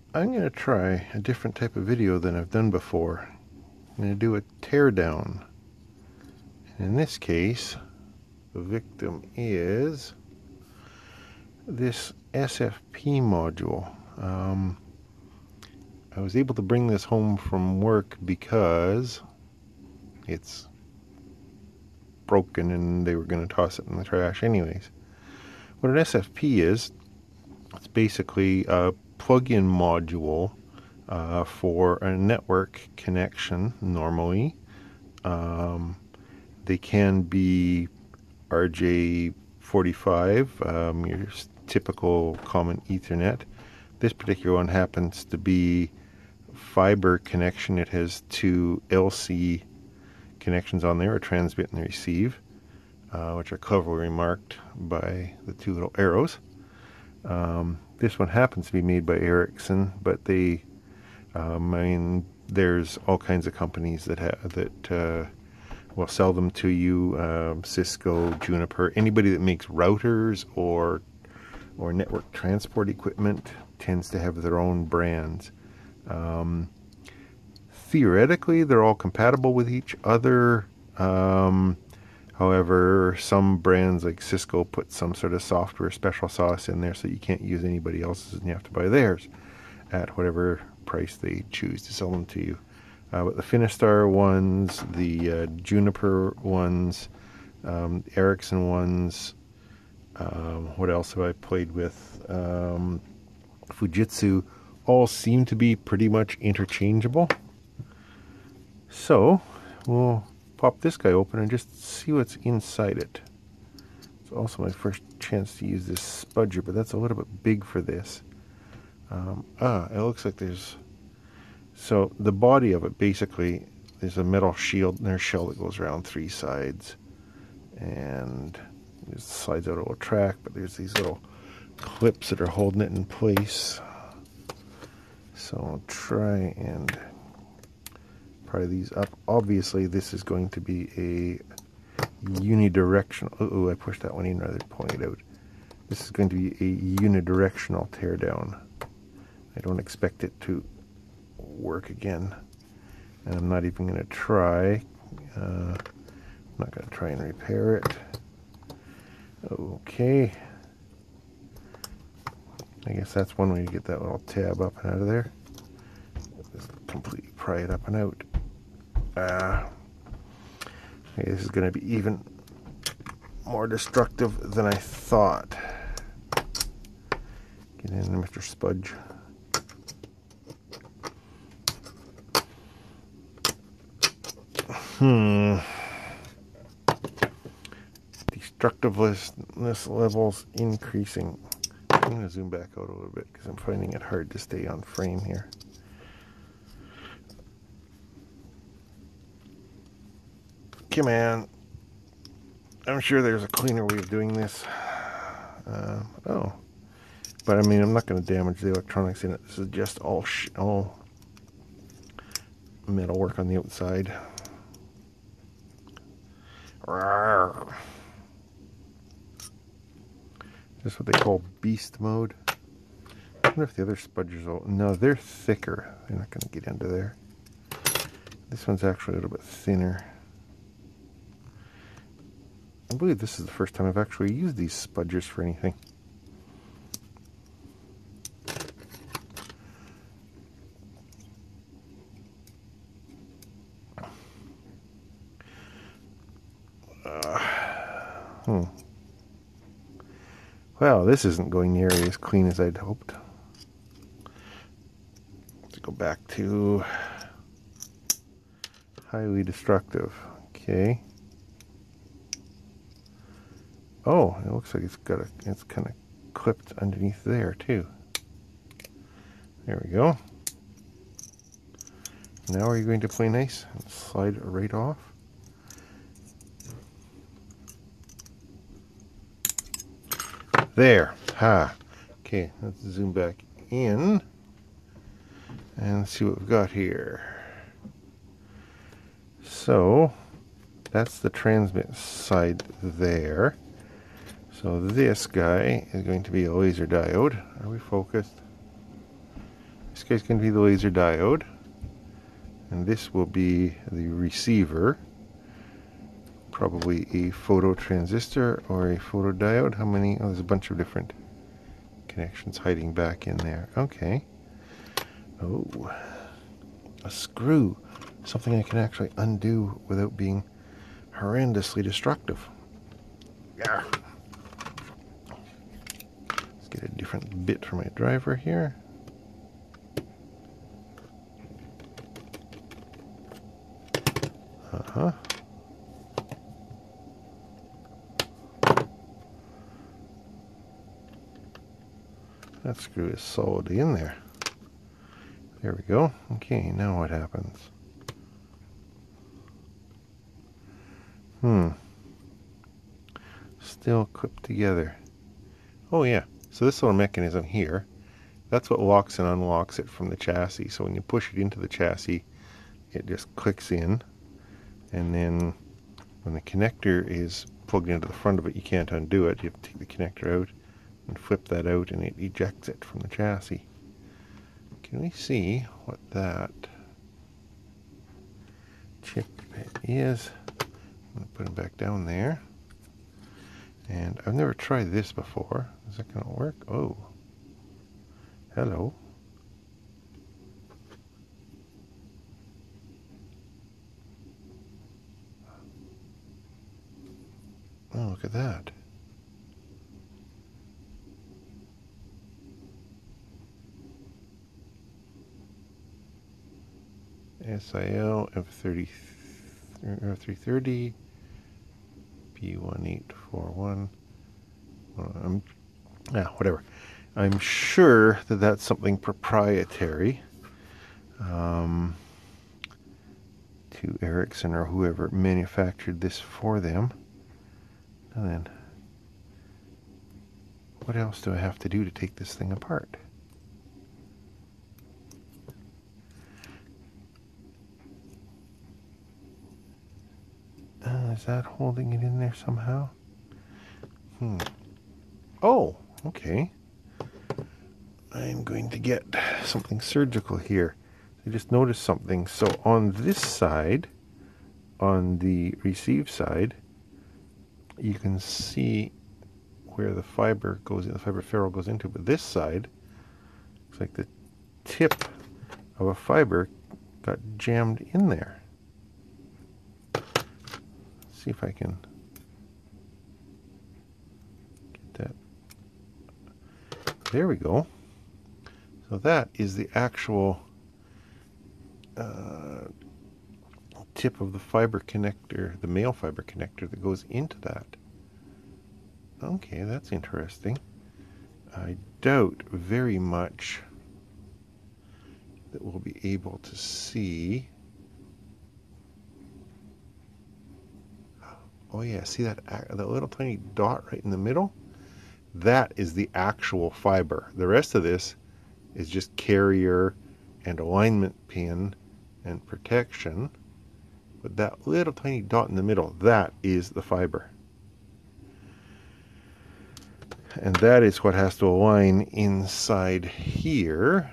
I'm going to try a different type of video than I've done before. I'm going to do a teardown. In this case, the victim is this SFP module. I was able to bring this home from work because it's broken and they were going to toss it in the trash anyways. What an SFP is, it's basically a plug-in module for a network connection normally. They can be RJ45, your typical common Ethernet. This particular one happens to be fiber connection. It has two LC connections on there, a transmit and a receive, which are cleverly marked by the two little arrows. This one happens to be made by Ericsson, but they, I mean, there's all kinds of companies that will sell them to you. Cisco, Juniper, anybody that makes routers or network transport equipment tends to have their own brands. Theoretically, they're all compatible with each other. However, some brands like Cisco put some sort of software special sauce in there so you can't use anybody else's and you have to buy theirs at whatever price they choose to sell them to you. But the Finistar ones, the Juniper ones, Ericsson ones, what else have I played with? Fujitsu, all seem to be pretty much interchangeable. So we'll pop this guy open and just see what's inside it. It's also my first chance to use this spudger, but that's a little bit big for this. It looks like there's... So the body of it, basically, there's a metal shield and there's a shell that goes around three sides. And it slides out a little track, but there's these little clips that are holding it in place. So I'll try and pry these up. Obviously, this is going to be a unidirectional... Oh, I pushed that one in rather than pulling it out. This is going to be a unidirectional teardown. I don't expect it to work again. And I'm not even going to try. I'm not going to try and repair it. Okay. I guess that's one way to get that little tab up and out of there. Just completely pry it up and out. Okay, this is going to be even more destructive than I thought. Get in, Mr. Spudge. Destructiveness levels increasing. I'm going to zoom back out a little bit because I'm finding it hard to stay on frame here. Come on. I'm sure there's a cleaner way of doing this. Oh. But I mean, I'm not going to damage the electronics in it. This is just all metal work on the outside. This is what they call beast mode. I wonder if the other spudgers will... No, they're thicker. They're not going to get into there. This one's actually a little bit thinner. I believe this is the first time I've actually used these spudgers for anything. Well, this isn't going nearly as clean as I'd hoped. Let's go back to highly destructive. Okay. Oh, it looks like it's kind of clipped underneath there too. There we go. Now are you going to play nice and slide it right off? There. Ha. Okay, let's zoom back in and see what we've got here. So that's the transmit side there. So this guy is going to be a laser diode. Are we focused? This guy's going to be the laser diode, and this will be the receiver. Probably a photo transistor or a photodiode. How many? Oh, there's a bunch of different connections hiding back in there. Okay. Oh, a screw. Something I can actually undo without being horrendously destructive. Yeah. Let's get a different bit for my driver here. Uh-huh. That screw is solidly in there. There we go. Okay, now what happens? Still clipped together. Oh yeah, so this little mechanism here, that's what locks and unlocks it from the chassis. So when you push it into the chassis, it just clicks in, and then when the connector is plugged into the front of it, you can't undo it. You have to take the connector out and flip that out, and it ejects it from the chassis. Can we see what that chip is? I'm going to put it back down there. And I've never tried this before. Is that going to work? Oh. Hello. Oh, look at that. SIL F330 P1841. Whatever. I'm sure that that's something proprietary to Ericsson or whoever manufactured this for them. And then, what else do I have to do to take this thing apart? Is that holding it in there somehow? Oh, okay. I'm going to get something surgical here. I just noticed something. So on this side, on the receive side, you can see where the fiber goes in, the fiber ferrule goes into, but this side looks like the tip of a fiber got jammed in there. Let's see if I can get that. There we go. So that is the actual tip of the fiber connector, the male fiber connector that goes into that. Okay, that's interesting. I doubt very much that we'll be able to see. Oh yeah, see that little tiny dot right in the middle? That is the actual fiber. The rest of this is just carrier and alignment pin and protection. But that little tiny dot in the middle, that is the fiber. And that is what has to align inside here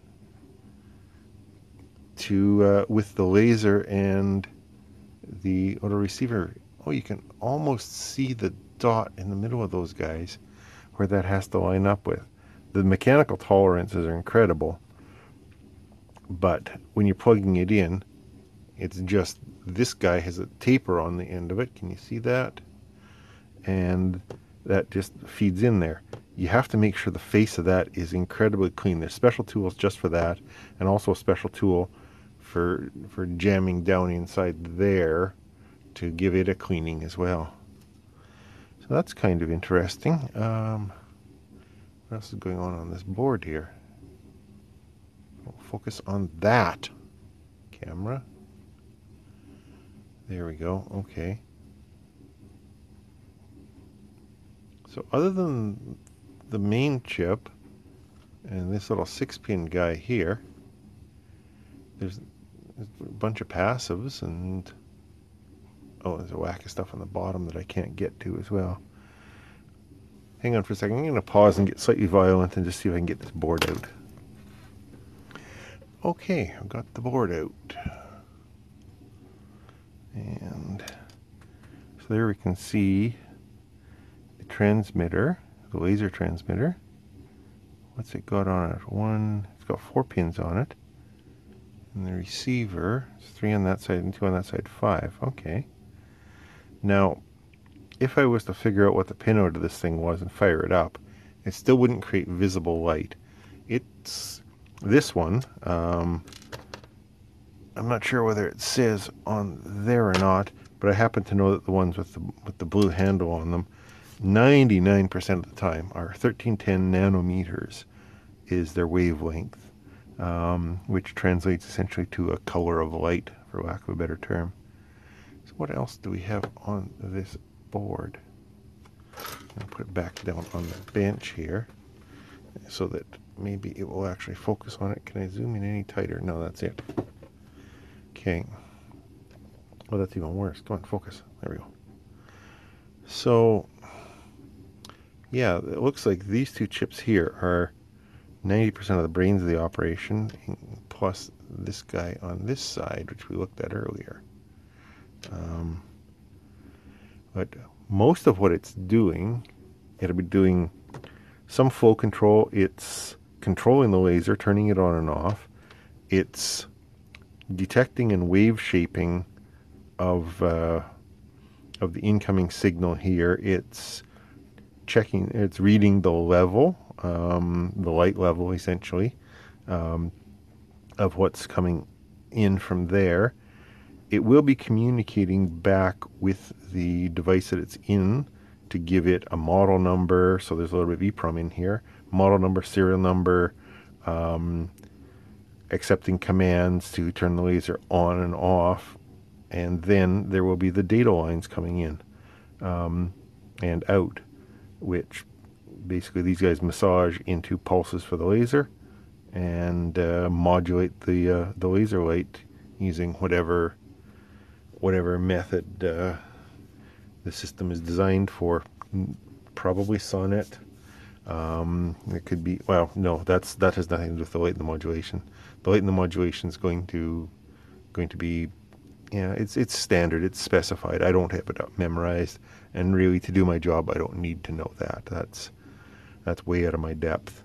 to with the laser and the auto receiver. Oh, you can almost see the dot in the middle of those guys where that has to line up with. The mechanical tolerances are incredible, but when you're plugging it in, it's just this guy has a taper on the end of it. Can you see that? And that just feeds in there. You have to make sure the face of that is incredibly clean. There's special tools just for that, and also a special tool for jamming down inside there to give it a cleaning as well. So that's kind of interesting. What else is going on this board here? We'll focus on that camera. There we go. Okay. So other than the main chip and this little 6-pin guy here, there's a bunch of passives, and oh, there's a whack of stuff on the bottom that I can't get to as well. Hang on for a second. I'm going to pause and get slightly violent and just see if I can get this board out. Okay, I've got the board out. And so there we can see the transmitter, the laser transmitter. What's it got on it? It's got 4 pins on it. And the receiver, it's 3 on that side and 2 on that side, 5. Okay. Now, if I was to figure out what the pinout of this thing was and fire it up, it still wouldn't create visible light. It's this one. I'm not sure whether it says on there or not, but I happen to know that the ones with the blue handle on them, 99% of the time are 1310 nanometers is their wavelength, which translates essentially to a color of light, for lack of a better term. So what else do we have on this board? I'll put it back down on the bench here so that maybe it will actually focus on it. Can I zoom in any tighter? No, that's it. Okay. Oh, that's even worse. Come on, focus. There we go. So, yeah, it looks like these 2 chips here are 90% of the brains of the operation, plus this guy on this side, which we looked at earlier. But most of what it's doing, it'll be doing some flow control. It's controlling the laser, turning it on and off. It's detecting and wave shaping of the incoming signal here. It's checking, it's reading the level, the light level essentially, of what's coming in from there. It will be communicating back with the device that it's in to give it a model number. So there's a little bit of EEPROM in here. Model number, serial number, accepting commands to turn the laser on and off. And then there will be the data lines coming in and out, which basically these guys massage into pulses for the laser and modulate the laser light using whatever method the system is designed for. Probably sonnet. It could be, well, no, that has nothing to do with the light and the modulation. The light and the modulation is going to be, yeah, it's standard, it's specified. I don't have it up memorized, and really to do my job, I don't need to know that. That's way out of my depth.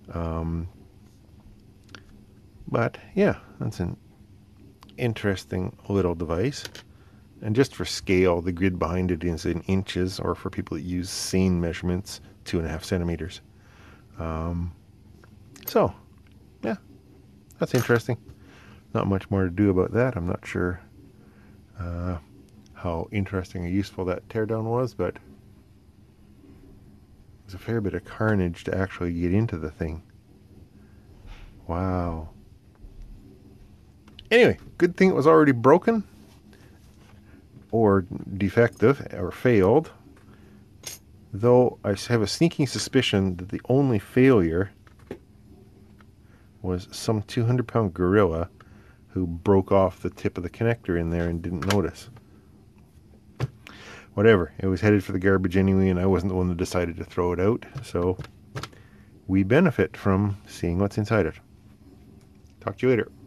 But yeah, that's an interesting little device. And just for scale, the grid behind it is in inches, or for people that use sane measurements, 2.5 centimeters. So, yeah, that's interesting. Not much more to do about that. I'm not sure how interesting or useful that teardown was, but it was a fair bit of carnage to actually get into the thing. Wow. Anyway, good thing it was already broken, or defective, or failed. Though I have a sneaking suspicion that the only failure was some 200-pound gorilla who broke off the tip of the connector in there and didn't notice. Whatever, it was headed for the garbage anyway, and I wasn't the one that decided to throw it out, so we benefit from seeing what's inside it. Talk to you later.